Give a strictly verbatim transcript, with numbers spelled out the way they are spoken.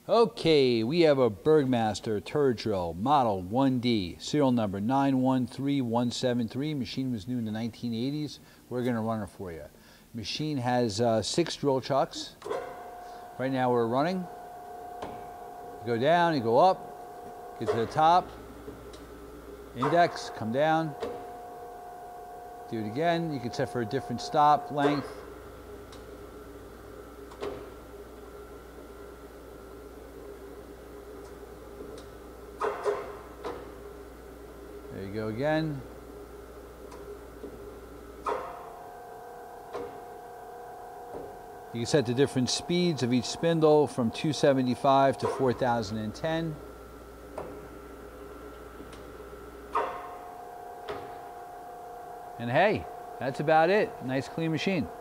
Okay, we have a Burgmaster turret drill, model one D, serial number nine one three one seven three. Machine was new in the nineteen eighties. We're going to run it for you. Machine has uh, six drill chucks. Right now we're running. You go down, you go up, get to the top, index, come down, do it again. You can set for a different stop length. There you go again. You can set the different speeds of each spindle from two seventy-five to four thousand ten. And hey, that's about it. Nice clean machine.